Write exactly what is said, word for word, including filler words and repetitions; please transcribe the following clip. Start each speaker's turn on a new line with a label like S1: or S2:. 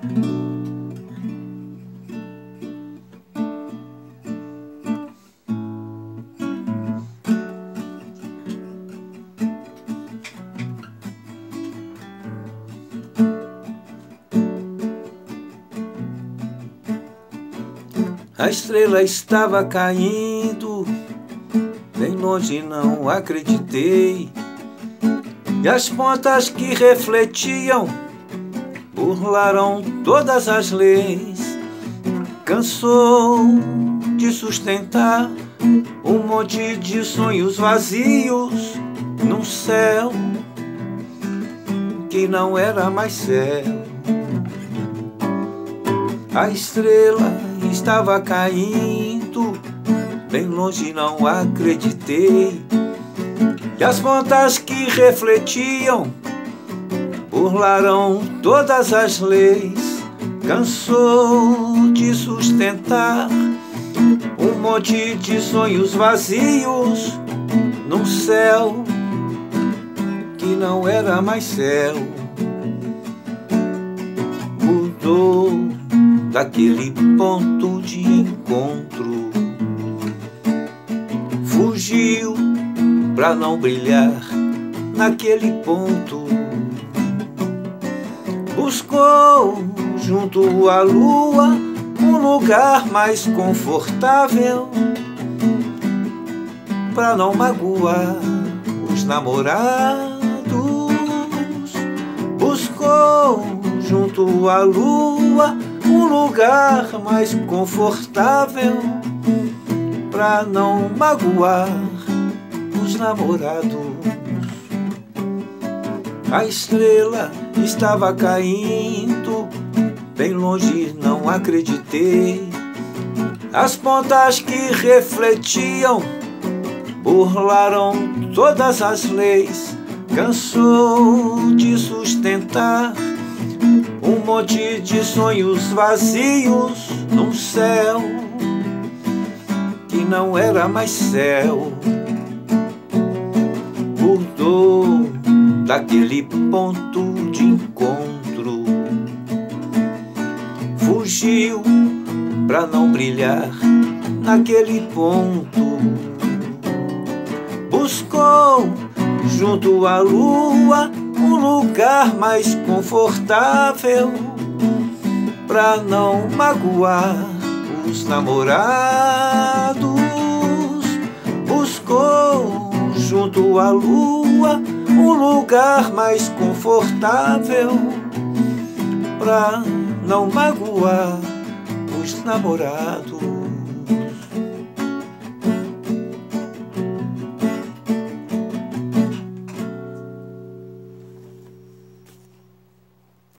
S1: A estrela estava caindo, bem longe não acreditei, e as pontas que refletiam burlaram todas as leis. Cansou de sustentar um monte de sonhos vazios num céu que não era mais céu. A estrela estava caindo, bem longe não acreditei, e as pontas que refletiam burlaram todas as leis. Cansou de sustentar um monte de sonhos vazios num céu que não era mais céu. Mudou daquele ponto de encontro, fugiu pra não brilhar naquele ponto. Buscou junto à lua um lugar mais confortável pra não magoar os namorados. Buscou junto à lua um lugar mais confortável pra não magoar os namorados. A estrela estava caindo, bem longe não acreditei, as pontas que refletiam burlaram todas as leis. Cansou de sustentar um monte de sonhos vazios num céu que não era mais céu. Mudou daquele ponto de encontro, fugiu pra não brilhar naquele ponto. Buscou junto à lua um lugar mais confortável pra não magoar os namorados. Buscou junto à lua um lugar mais confortável pra não magoar os namorados.